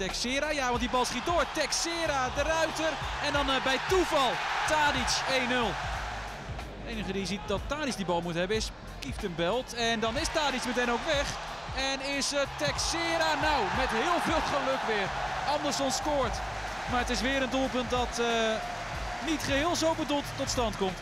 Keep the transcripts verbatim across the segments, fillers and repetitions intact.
Texera. Ja, want die bal schiet door. Texera, de Ruiter. En dan uh, bij toeval Tadic één nul. De enige die ziet dat Tadic die bal moet hebben is Kieftenbelt. En dan is Tadic meteen ook weg. En is uh, Texera, nou, met heel veel geluk weer. Anderson scoort. Maar het is weer een doelpunt dat uh, niet geheel zo bedoeld tot stand komt.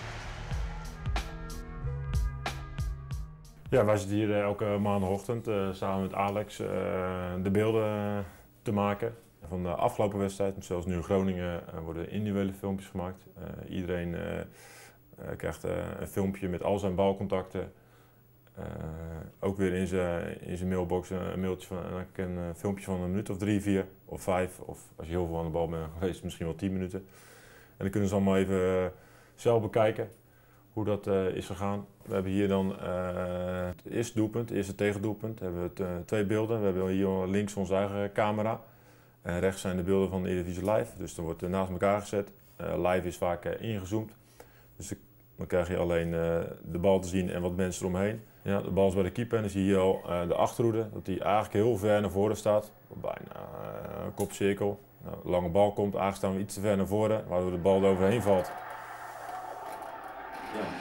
Ja, wij zitten hier elke maandagochtend uh, samen met Alex uh, de beelden uh, te maken. Van de afgelopen wedstrijd, zoals nu in Groningen, uh, worden individuele filmpjes gemaakt. Uh, iedereen uh, uh, krijgt uh, een filmpje met al zijn balcontacten. Uh, ook weer in zijn, in zijn mailbox een, mailtje van, een, een filmpje van een minuut of drie, vier of vijf. Of als je heel veel aan de bal bent geweest, misschien wel tien minuten. En dan kunnen ze allemaal even uh, zelf bekijken hoe dat uh, is gegaan. We hebben hier dan uh, het eerste doelpunt, het eerste tegendoelpunt. We hebben uh, twee beelden. We hebben hier links onze eigen camera. En rechts zijn de beelden van de Eredivisie Live. Dus dan wordt er naast elkaar gezet. Uh, live is vaak uh, ingezoomd. Dus dan krijg je alleen uh, de bal te zien en wat mensen eromheen. Ja, de bal is bij de keeper en dan zie je al uh, de achterhoede. Dat die eigenlijk heel ver naar voren staat. Bijna uh, een kopcirkel. Nou, de lange bal komt, eigenlijk staan we iets te ver naar voren, waardoor de bal er overheen valt. Ja.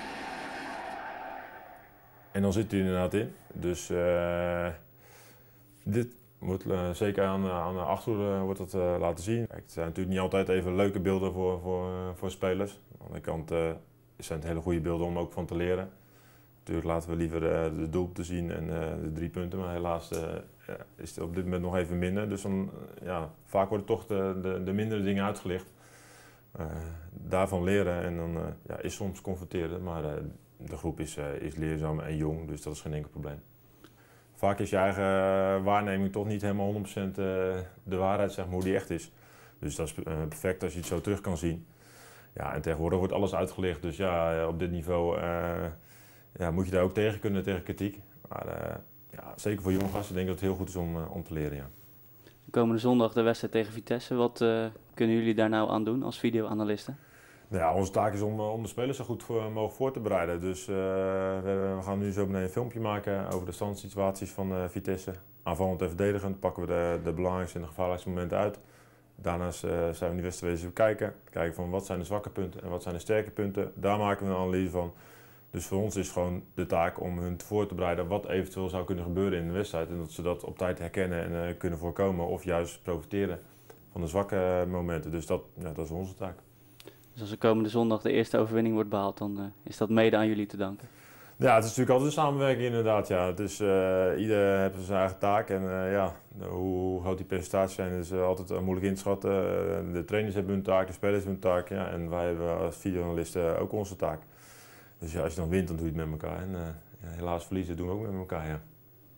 En dan zit hij er inderdaad in. Dus uh, dit wordt uh, zeker aan, aan de achterhoede wordt dat, uh, laten zien. Kijk, het zijn natuurlijk niet altijd even leuke beelden voor, voor, uh, voor spelers. Aan de andere kant uh, zijn het hele goede beelden om ook van te leren. Natuurlijk laten we liever uh, de doelpunten zien en uh, de drie punten, maar helaas uh, ja, is het op dit moment nog even minder. Dus dan, uh, ja, vaak worden toch de, de, de mindere dingen uitgelicht. Uh, daarvan leren en dan uh, ja, is soms confronteren, maar uh, de groep is, uh, is leerzaam en jong, dus dat is geen enkel probleem. Vaak is je eigen waarneming toch niet helemaal honderd procent de waarheid, zeg maar, hoe die echt is. Dus dat is perfect als je het zo terug kan zien. Ja, en tegenwoordig wordt alles uitgelicht, dus ja, op dit niveau uh, ja, moet je daar ook tegen kunnen, tegen kritiek. Maar uh, ja, zeker voor jonge gasten denk ik dat het heel goed is om, uh, om te leren. Ja. Komende zondag de wedstrijd tegen Vitesse. Wat uh, kunnen jullie daar nou aan doen als videoanalisten? Ja, onze taak is om, om de spelers zo goed voor, mogelijk voor te bereiden. Dus uh, we, we gaan nu zo meteen een filmpje maken over de standsituaties van uh, Vitesse. Aanvallend en verdedigend pakken we de, de belangrijkste en de gevaarlijkste momenten uit. Daarnaast uh, zijn we die wedstrijd bezig kijken. Kijken van wat zijn de zwakke punten en wat zijn de sterke punten. Daar maken we een analyse van. Dus voor ons is het gewoon de taak om hun voor te bereiden wat eventueel zou kunnen gebeuren in de wedstrijd. En dat ze dat op tijd herkennen en uh, kunnen voorkomen of juist profiteren van de zwakke momenten. Dus dat, ja, dat is onze taak. Dus als er komende zondag de eerste overwinning wordt behaald, dan uh, is dat mede aan jullie te danken? Ja, het is natuurlijk altijd een samenwerking inderdaad. Ja. Dus uh, ieder heeft zijn eigen taak en uh, ja, hoe groot die percentages zijn is uh, altijd uh, moeilijk in te schatten. Uh, de trainers hebben hun taak, de spelers hebben hun taak, ja, en wij hebben als videoanalisten ook onze taak. Dus ja, als je dan wint, dan doe je het met elkaar. En uh, ja, helaas verliezen doen we ook met elkaar. Ja.